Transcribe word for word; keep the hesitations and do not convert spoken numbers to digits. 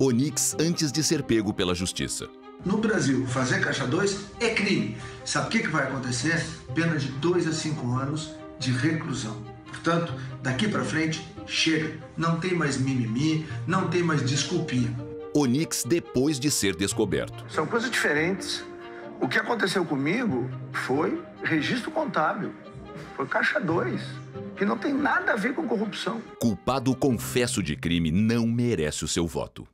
Onix antes de ser pego pela justiça. No Brasil, fazer caixa dois é crime. Sabe o que que vai acontecer? Pena de dois a cinco anos de reclusão. Portanto, daqui para frente, chega. Não tem mais mimimi, não tem mais desculpinha. Onix depois de ser descoberto. São coisas diferentes. O que aconteceu comigo foi registro contábil. Foi caixa dois, que não tem nada a ver com corrupção. Culpado confesso de crime não merece o seu voto.